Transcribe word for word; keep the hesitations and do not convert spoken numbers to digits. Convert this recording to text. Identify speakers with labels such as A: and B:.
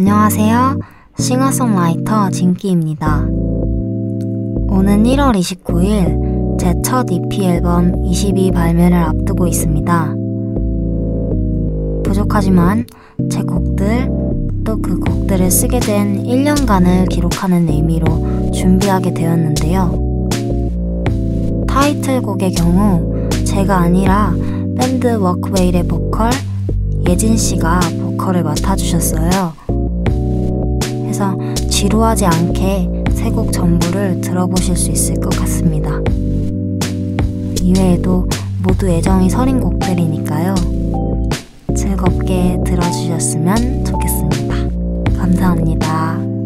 A: 안녕하세요. 싱어송라이터 진기입니다. 오는 일월 이십구일 제 첫 이피 앨범 이십이 발매를 앞두고 있습니다. 부족하지만 제 곡들, 또 그 곡들을 쓰게 된 일 년간을 기록하는 의미로 준비하게 되었는데요. 타이틀곡의 경우 제가 아니라 밴드 워크웨일의 보컬 예진씨가 보컬을 맡아주셨어요. 그래서 지루하지 않게 세 곡 전부를 들어보실 수 있을 것 같습니다. 이외에도 모두 애정이 서린 곡들이니까요. 즐겁게 들어주셨으면 좋겠습니다. 감사합니다.